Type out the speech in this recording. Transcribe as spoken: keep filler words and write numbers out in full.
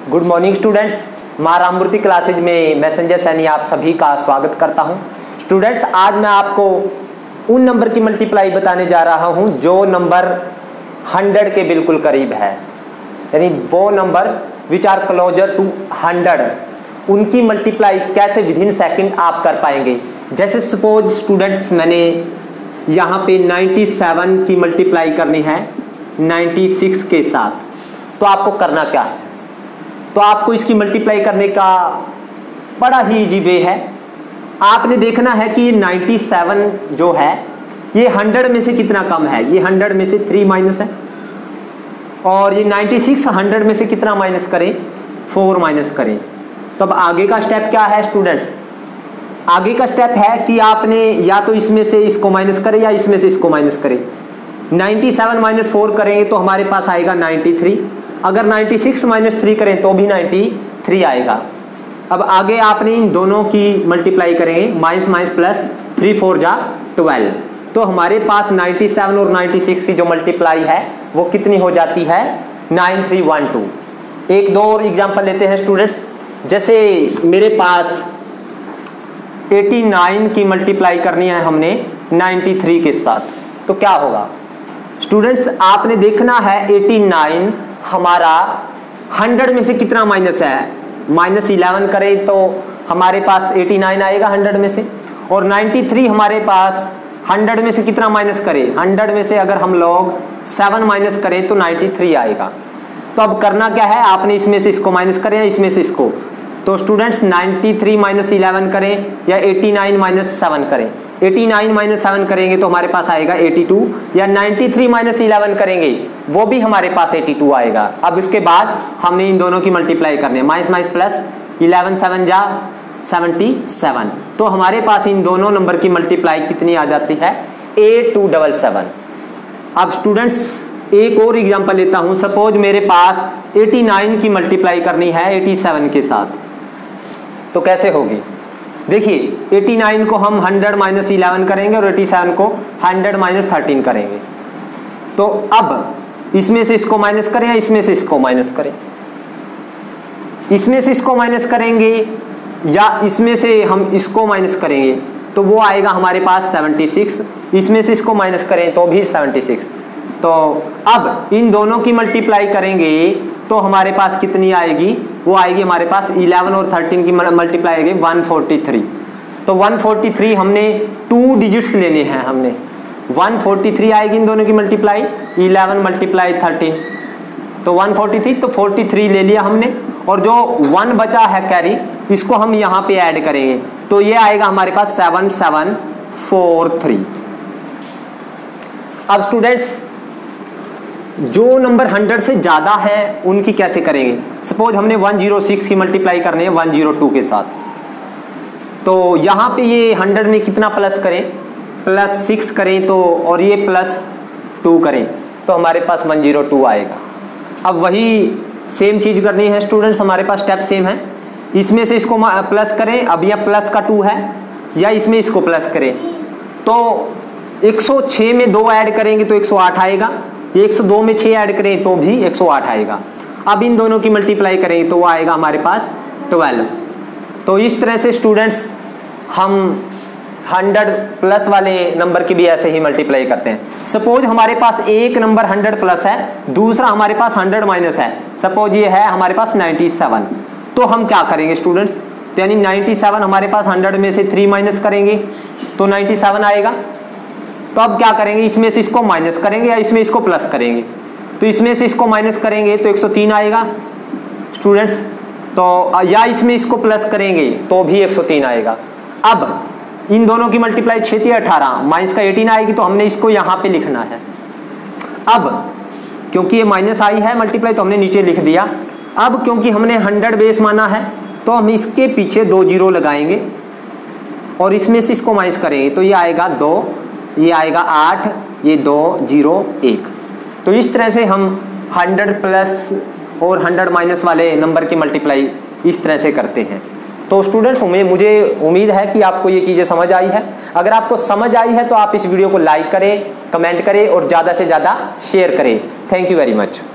Good morning students, मां Ramamurthy classes में मैं संजय सैनी आप सभी का स्वागत करता हूं। स्टूडेंट्स, आज मैं आपको उन नंबर की मल्टीप्लाई बताने जा रहा हूं जो नंबर हंड्रेड के बिल्कुल करीब है, यानी वो number which are closer to hundred, उनकी मल्टीप्लाई कैसे विद इन सेकेंड आप कर पाएंगे। जैसे सपोज स्टूडेंट्स, मैंने यहाँ पे सत्तानवे की मल्टीप्लाई करनी है छियानवे के साथ, तो आपको करना क्या है? तो आपको इसकी मल्टीप्लाई करने का बड़ा ही इजी वे है। आपने देखना है कि सत्तानवे जो है ये सौ में से कितना कम है। ये सौ में से थ्री माइनस है, और ये छियानवे सौ में से कितना माइनस करें? फोर माइनस करें। तो अब आगे का स्टेप क्या है स्टूडेंट्स? आगे का स्टेप है कि आपने या तो इसमें से इसको माइनस करें या इसमें से इसको माइनस करें। सत्तानवे माइनस फोर करेंगे तो हमारे पास आएगा तिरानवे। अगर छियानवे माइनस थ्री करें तो भी तिरानवे आएगा। अब आगे आपने इन दोनों की मल्टीप्लाई करेंगे, minus minus plus, three four जा ट्वेल्व, तो हमारे पास सत्तानवे और छियानवे की जो मल्टीप्लाई है वो कितनी हो जाती है? Nine three one two. एक दो और एग्जांपल लेते हैं स्टूडेंट्स। जैसे मेरे पास नवासी की मल्टीप्लाई करनी है हमने तिरानवे के साथ, तो क्या होगा स्टूडेंट्स? आपने देखना है नवासी हमारा सौ में से कितना माइनस है। माइनस इलेवन करें तो हमारे पास नवासी आएगा सौ में से, और तिरानवे हमारे पास सौ में से कितना माइनस करें? सौ में से अगर हम लोग सेवन माइनस करें तो तिरानवे आएगा। तो अब करना क्या है? आपने इसमें से इसको माइनस करें या इसमें से इसको। तो स्टूडेंट्स तिरानवे माइनस इलेवन करें या नवासी माइनस सेवन करें। नवासी माइनस सेवन करेंगे तो हमारे पास आएगा बयासी, या तिरानवे माइनस इलेवन करेंगे वो भी हमारे पास बयासी आएगा। अब इसके बाद हमने इन दोनों की मल्टीप्लाई करनी है, minus minus plus, eleven seven जा सेवेंटी सेवन, तो हमारे पास इन दोनों नंबर की मल्टीप्लाई कितनी आ जाती है? Eight two double seven. अब स्टूडेंट्स एक और एग्जांपल लेता हूं। सपोज मेरे पास नवासी की मल्टीप्लाई करनी है सत्तासी के साथ, तो कैसे होगी? देखिए नवासी को हम सौ माइनस इलेवन करेंगे और सत्तासी को सौ माइनस थर्टीन करेंगे। तो अब इसमें से इसको माइनस करें या इसमें से इसको माइनस करें? इसमें से इसको माइनस करेंगे या इसमें से हम इसको माइनस करेंगे तो वो आएगा हमारे पास छिहत्तर। इसमें से इसको माइनस करें तो भी छिहत्तर। तो अब इन दोनों की मल्टीप्लाई करेंगे तो हमारे पास कितनी आएगी? वो आएगी हमारे पास इलेवन और थर्टीन की मल्टीप्लाई आएगी एक सौ तैंतालीस। तो एक सौ तैंतालीस हमने टू डिजिट्स लेने हैं, हमने एक सौ तैंतालीस आएगी इन दोनों की मल्टीप्लाई, इलेवन मल्टीप्लाई थर्टीन, तो एक सौ तैंतालीस, तो तैंतालीस ले लिया हमने, और जो वन बचा है कैरी, इसको हम यहाँ पे ऐड करेंगे तो ये आएगा हमारे पास सेवन सेवन फोर थ्री। अब स्टूडेंट्स जो नंबर हंड्रेड से ज्यादा है उनकी कैसे करेंगे? सपोज हमने एक सौ छह की मल्टीप्लाई करनी है एक सौ दो के साथ, तो यहाँ पे ये हंड्रेड में कितना प्लस करें? प्लस सिक्स करें तो, और ये प्लस टू करें तो हमारे पास एक सौ दो आएगा। अब वही सेम चीज करनी है स्टूडेंट्स, हमारे पास स्टेप सेम है। इसमें से इसको प्लस करें, अब यह प्लस का टू है, या इसमें इसको प्लस करें तो एक सौ छह में दो ऐड करेंगे तो एक सौ आठ आएगा, एक सौ दो में छह ऐड करें तो भी एक सौ आठ आएगा। अब इन दोनों की मल्टीप्लाई करें तो वो आएगा हमारे पास बारह। तो इस तरह से स्टूडेंट्स हम हंड्रेड प्लस वाले नंबर की भी ऐसे ही मल्टीप्लाई करते हैं। सपोज हमारे पास एक नंबर हंड्रेड प्लस है, दूसरा हमारे पास हंड्रेड माइनस है। सपोज ये है हमारे पास सत्तानवे, तो हम क्या करेंगे स्टूडेंट्स? यानी सत्तानवे हमारे पास हंड्रेड में से थ्री माइनस करेंगे तो सत्तानवे आएगा। तो अब क्या करेंगे? इसमें से इसको माइनस करेंगे या इसमें इसको प्लस करेंगे? तो इसमें से इसको माइनस करेंगे तो एक सौ तीन आएगा स्टूडेंट्स, तो या इसमें इसको प्लस करेंगे तो भी एक सौ तीन आएगा। अब इन दोनों की मल्टीप्लाई छह अठारह, माइनस का अठारह आएगी, तो हमने इसको यहाँ पे लिखना है। अब क्योंकि ये माइनस आई है मल्टीप्लाई तो हमने नीचे लिख दिया। अब क्योंकि हमने हंड्रेड बेस माना है तो हम इसके पीछे दो जीरो लगाएंगे और इसमें से इसको माइनस करेंगे तो ये आएगा दो, ये आएगा आठ, ये दो जीरो एक। तो इस तरह से हम हंड्रेड प्लस और हंड्रेड माइनस वाले नंबर की मल्टीप्लाई इस तरह से करते हैं। तो स्टूडेंट्स में मुझे उम्मीद है कि आपको ये चीज़ें समझ आई है। अगर आपको समझ आई है तो आप इस वीडियो को लाइक करें, कमेंट करें और ज़्यादा से ज़्यादा शेयर करें। Thank you very much.